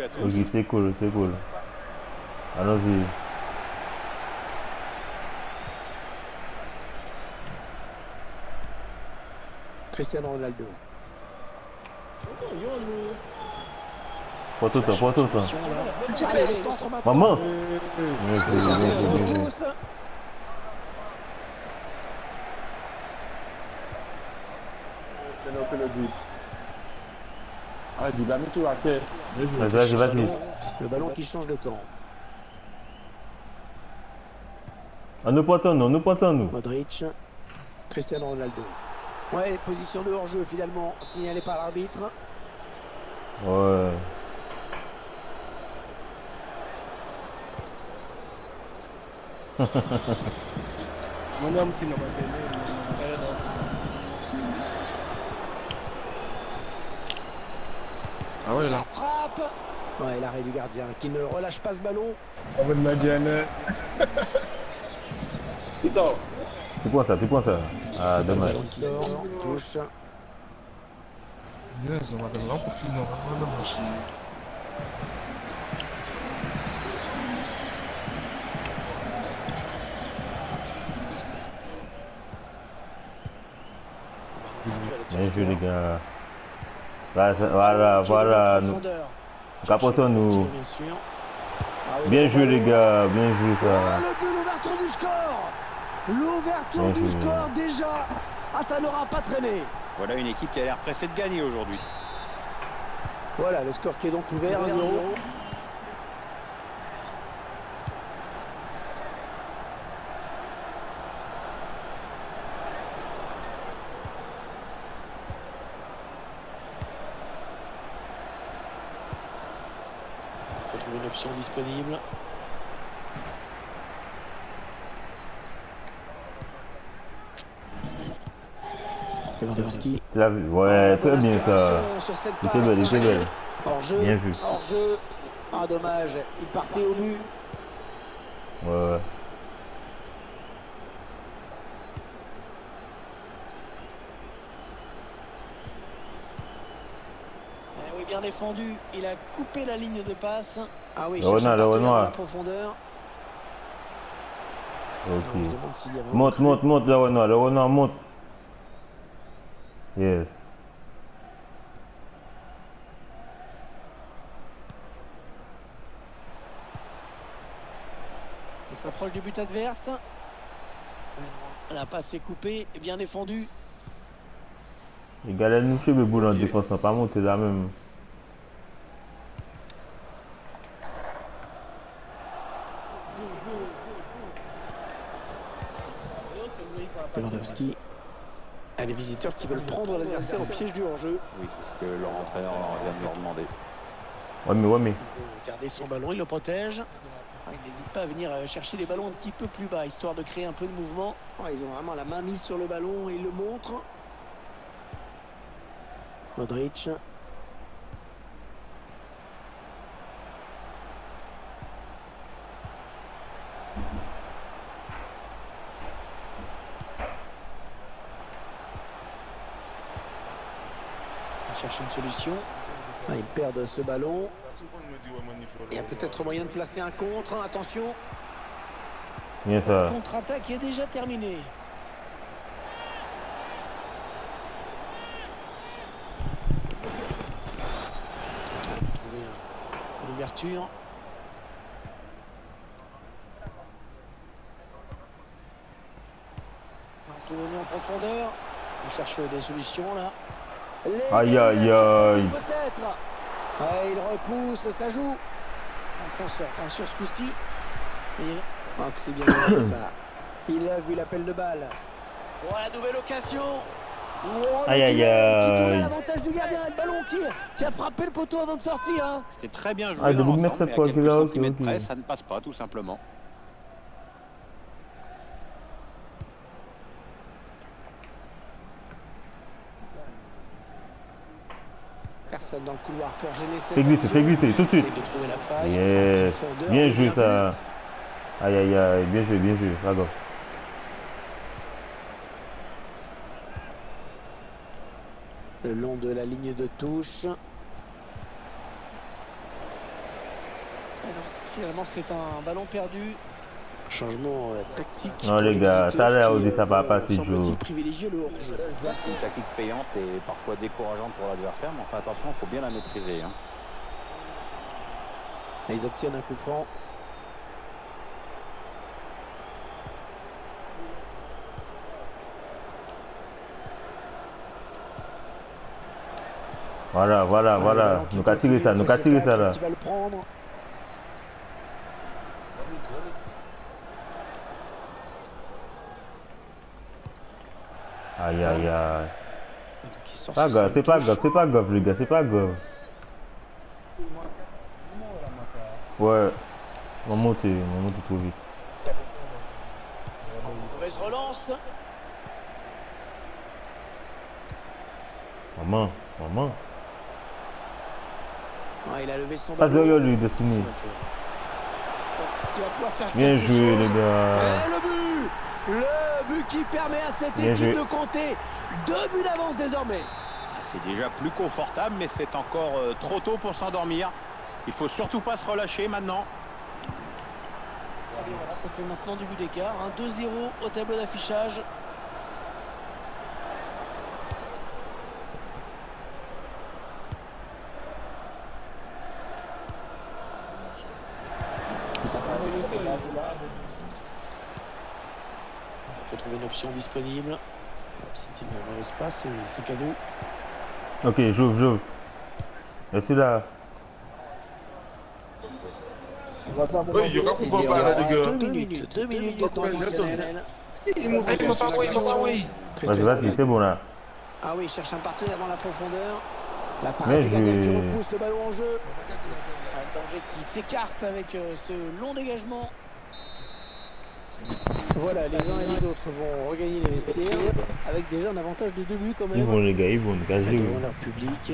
à tous. Ok, c'est cool, c'est cool. Allons-y. Cristiano Ronaldo. Pas tout ça, pas tout ça. Allez, le centre maintenant. Maman! Ah, du bas, tout à terre. Vas-y. Le ballon qui change de camp. Ah, nous partons, nous. Modric. Cristiano Ronaldo. Ouais, position de hors-jeu finalement, signalée par l'arbitre. Ouais. Ah ouais, La là. frappe. Ouais, l'arrêt du gardien qui ne relâche pas ce ballon. C'est quoi ça? Ah, Le dommage. ballon qui sort, touche. Yes, on va dans l'emporter, on va dans le Bien joué, les gars. Voilà. Nous capotons, nous. Bien joué, les gars. Bien joué, ça. Le but, l'ouverture du score. L'ouverture du score déjà. Ah, ça n'aura pas traîné. Voilà une équipe qui a l'air pressée de gagner aujourd'hui. Voilà, le score qui est donc ouvert, 1-0. Il faut trouver une option disponible. Lewandowski. Tu l'as vu? Ouais, très bien, ça. C'était belle. Hors-jeu. Bien vu. Hors-jeu. Ah, dommage. Il partait au but. Ouais. Oui, bien défendu. Il a coupé la ligne de passe. Ah oui, Le Renoir. dans la profondeur. Ok. Monte, Le Renoir, monte. Yes. Il s'approche du but adverse. La passe est coupée et bien défendue. Les gars, là, nous chez le bout en défense, on pas monter là même. Lewandowski. Les visiteurs qui veulent prendre l'adversaire au piège du hors-jeu. Oui, c'est ce que leur entraîneur vient de leur demander. Ouais, mais. Garder son ballon, il le protège. Il n'hésite pas à venir chercher les ballons un petit peu plus bas, histoire de créer un peu de mouvement. Ils ont vraiment la main mise sur le ballon et ils le montrent. Modric. Il cherche une solution. Ils perdent ce ballon. Il y a peut-être moyen de placer un contre. Attention. Bien ça. Le contre-attaque est déjà terminé. Il faut trouver une ouverture. C'est venu en profondeur. On cherche des solutions là. Aïe. Peut-être. Ouais, il repousse, ça joue. Il s'en sort pas sur ce coup-ci. Oh, que c'est bien joué, ça. Il a vu l'appel de balle. Oh, la nouvelle occasion. Oh, Aïe. Qui tourne à l'avantage du gardien. Le ballon qui a frappé le poteau avant de sortir. Hein. C'était très bien joué Ah, dans de mettre l'ensemble, cette mais à fois quelques qu'il a, ok. centimètres près, ça ne passe pas tout simplement. Personne dans le couloir pour gêner cette Fais glisser, tout de suite. De trouver la faille. Yes. Bien joué, ça. Aïe. Bien joué. Bravo. Le long de la ligne de touche. finalement c'est un ballon perdu. Changement tactique. Non les gars, ça a l'air aussi ça va passer du jour. Privilégier le hors-jeu. Une tactique payante et parfois décourageante pour l'adversaire, mais enfin attention, il faut bien la maîtriser. Hein. Et ils obtiennent un coup franc. Voilà. Nous qu'à tirer ça là. Qui va le prendre. Aïe. C'est pas grave les gars, c'est pas grave. Ouais. On va monter trop vite. Mauvaise relance. Maman. Ah, il a levé son Passe ballon. derrière lui, Destiny. Est-ce qu'il va pouvoir faire Bien quelque joué chose? les gars. Et le but qui permet à cette Bien équipe joué. de compter 2 buts d'avance désormais. C'est déjà plus confortable, mais c'est encore trop tôt pour s'endormir. Il faut surtout pas se relâcher maintenant. Et voilà, ça fait maintenant du but d'écart. 2-0 au tableau d'affichage. Il faut trouver une option disponible. C'est une mauvaise passe et c'est cadeau. Ok, j'ouvre. Merci là. Oui, il y aura Il y pour pas aura les gars. 2 minutes de temps additionnel. Il m'a pas envoyé. Vas-y, c'est bon là. Ah oui, il cherche un partenaire dans la profondeur. La Bien parade du gardien qui joué. repousse le ballon en jeu. Un danger qui s'écarte avec ce long dégagement. Voilà, les uns et les autres vont regagner les vestiaires avec déjà un avantage de 2 buts quand même. Ils vont les gars, nous gazer. Devant leur public.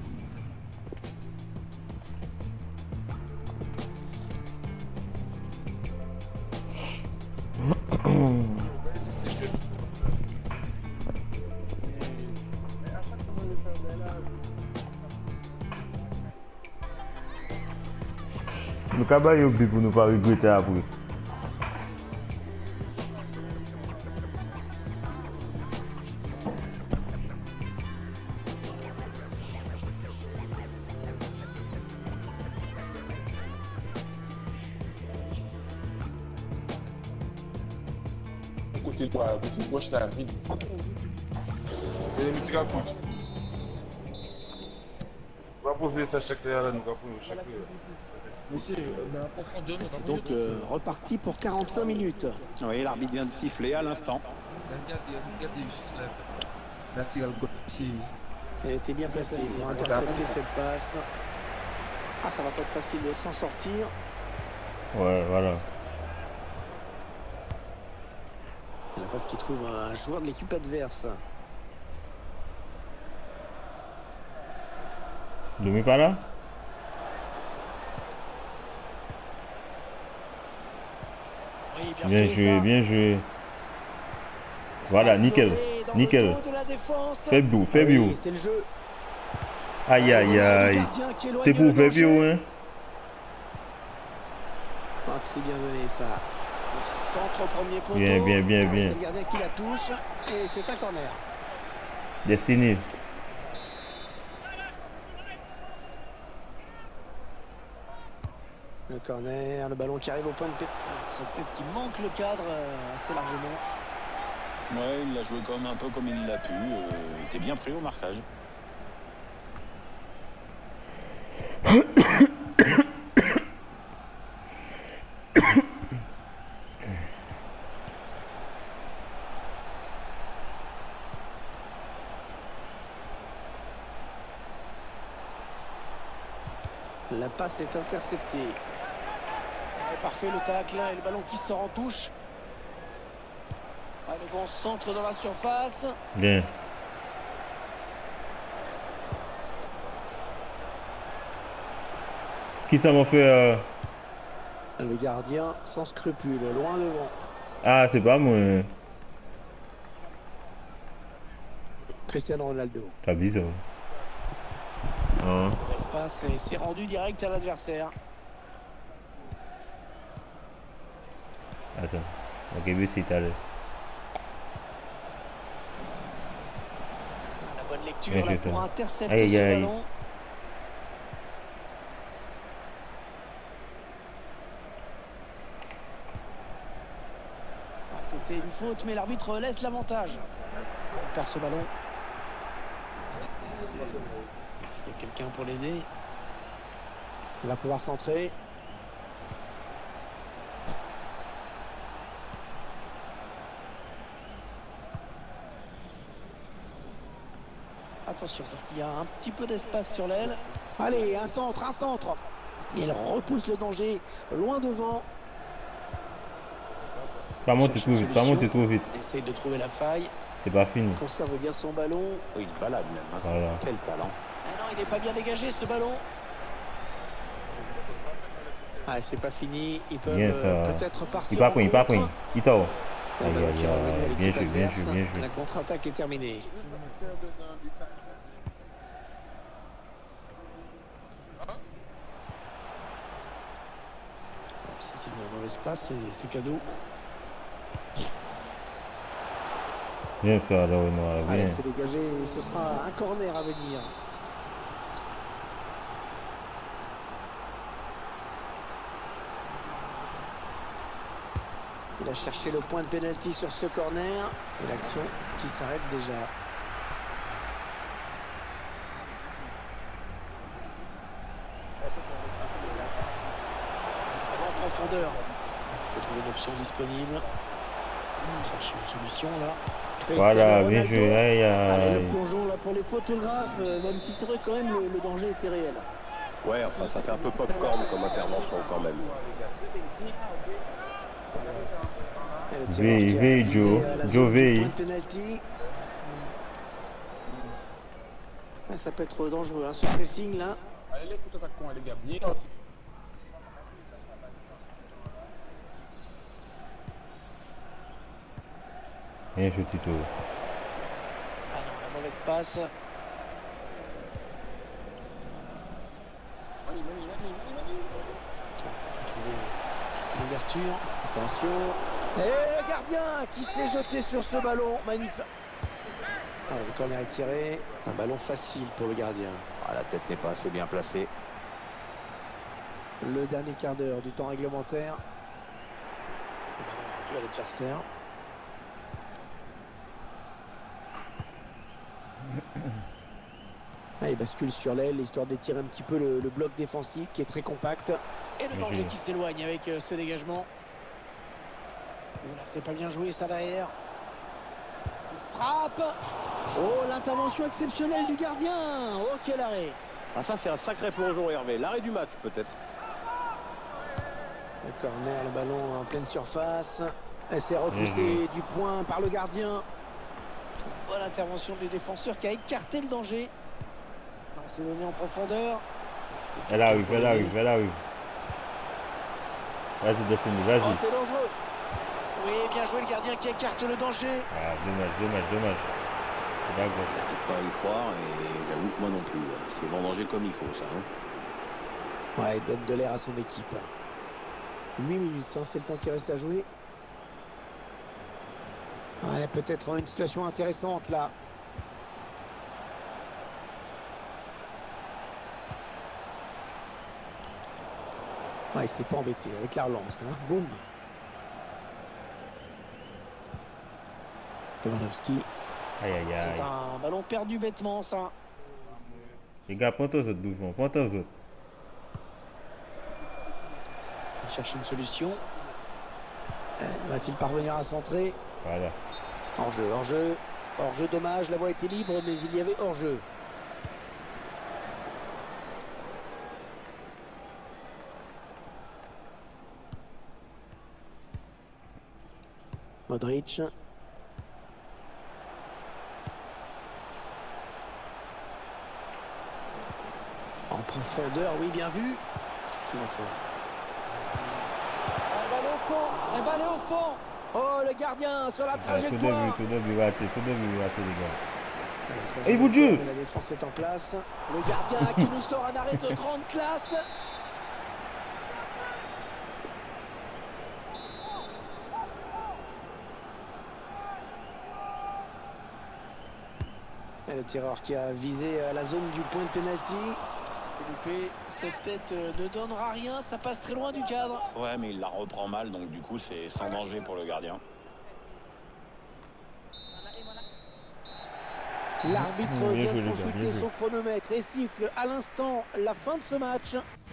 Nous cabay au but pour nous pas regretter après. Côté gauche là, vite. Et le petit capot. On va poser ça chaque là, nous capot chaque. Monsieur, C'est donc reparti pour 45 minutes. Oui, l'arbitre vient de siffler à l'instant. Regardez juste là. La tire le gauche. Elle était bien placée pour intercepter cette passe. Ah, ça va pas être facile de s'en sortir. Ouais, voilà. C'est la passe qui trouve un joueur de l'équipe adverse. Demi pas là? Oui, Bien fait, joué, ça. bien joué. Voilà, Passe nickel. lobée dans le Nickel. dos de la défense. Fais Ah bio. oui, c'est le jeu. Aïe, aïe, Le aïe. gardien qui éloigne C'est pour le faire danger. bio, hein? Ah, que c'est bien donné ça. Le centre au premier poteau. Bien. C'est le gardien qui la touche. Et c'est un corner. Destiny. Le corner, le ballon qui arrive au point de tête. Cette tête qui manque le cadre assez largement. Ouais, il l'a joué comme un peu comme il l'a pu. Il était bien pris au marquage. La passe est interceptée. Et parfait le tacle et le ballon qui sort en touche. Ah, le bon centre dans la surface. Bien. Qui ça m'a fait Le gardien sans scrupule, loin devant. Ah, c'est pas moi. Cristiano Ronaldo. T'as vu ça? Ah. L'espace et c'est rendu direct à l'adversaire. Attends. Ok, mais c'est allé. La bonne lecture là pour intercepter aïe, ce aïe. ballon. Ah, c'était une faute, mais l'arbitre laisse l'avantage. Il perd ce ballon. Est-ce qu'il y a quelqu'un pour l'aider? Il va pouvoir centrer. Attention, parce qu'il y a un petit peu d'espace sur l'aile. Allez, un centre, un centre. Il repousse le danger loin devant. Pas monter trop vite, pas monter trop vite. Essaye de trouver la faille. C'est pas fini. Il conserve bien son ballon. Oh, il se balade même. Hein. Voilà. Quel talent. Ah non, il n'est pas bien dégagé ce ballon. Ah, c'est pas fini. Ils peuvent peut-être partir. Il pas pris, il pas pris. Il t'a. Le Aïe, ballon qui est revenu à aïe, bien l'équipe joué, bien adverse. joué, bien joué. La contre-attaque est terminée. C'est une mauvaise passe, c'est cadeau. Bien ça, là, Noir, bien. Allez, c'est dégagé. Ce sera un corner à venir. Il a cherché le point de pénalty sur ce corner. Et l'action qui s'arrête déjà. En profondeur. Il faut trouver une option disponible. Chercher une solution là. Voilà, bien joué. Aïe, Allez, le aïe. plongeon là pour les photographes, même si c'est vrai quand même le danger était réel. Ouais, enfin, ça fait un peu popcorn comme intervention quand même. Et le tireur qui a V, visé Joe. la Joe zone V. du point de pénalty. Ouais, ça peut être dangereux, hein, ce pressing là. Allez, les coups d'attaquants, les gars, bien. Bien joué, Tito. Ah non, la mauvaise passe. L'ouverture, attention. Et le gardien qui s'est jeté sur ce ballon, magnifique. Ah, le corner est tiré, un ballon facile pour le gardien. Ah, la tête n'est pas assez bien placée. Le dernier quart d'heure du temps réglementaire. Le ballon rendu à l'adversaire. Ah, il bascule sur l'aile, histoire d'étirer un petit peu le bloc défensif qui est très compact. Et le danger qui s'éloigne avec ce dégagement. Là, c'est pas bien joué ça derrière. Il frappe. Oh, l'intervention exceptionnelle du gardien. Oh, quel arrêt. Ah, ça, c'est un sacré plongeon, Hervé. L'arrêt du match, peut-être. Le corner, le ballon en pleine surface. Et c'est repoussé du point par le gardien. Bonne intervention du défenseur qui a écarté le danger. C'est donné en profondeur. Elle arrive, elle arrive, elle arrive. Vas-y, défini, vas-y. Oh, c'est dangereux. Oui, bien joué le gardien qui écarte le danger. Ah, dommage, dommage, dommage. C'est pas grave. Il n'arrive pas à y croire et j'avoue que moi non plus. C'est vendanger comme il faut, ça. Hein. Ouais, il donne de l'air à son équipe. 8 minutes, hein, c'est le temps qui reste à jouer. Ouais, peut-être une situation intéressante là. Ouais, il s'est pas embêté avec la relance. Hein. Boum. Lewandowski. Aïe, aïe, C'est aïe. un ballon perdu bêtement, ça. Les gars, prends toi autres doucement, prends toi autres. Il cherche une solution. Va-t-il parvenir à centrer? Voilà. Hors-jeu, hors-jeu. Hors-jeu, dommage. La voie était libre, mais il y avait hors-jeu. Modric. En profondeur, oui, bien vu. Qu'est-ce qu'ils vont faire? Elle va aller au fond. Elle va aller au fond. Oh, le gardien sur la Tout trajectoire. début raté, les gars. Et bout de jeu. La défense est en place. Le gardien qui nous sort un arrêt de grande classe. Et le tireur qui a visé la zone du point de pénalty. C'est loupé. Cette tête ne donnera rien. Ça passe très loin du cadre. Ouais, mais il la reprend mal, donc du coup, c'est sans danger pour le gardien. L'arbitre vient de consulter son chronomètre et siffle à l'instant la fin de ce match.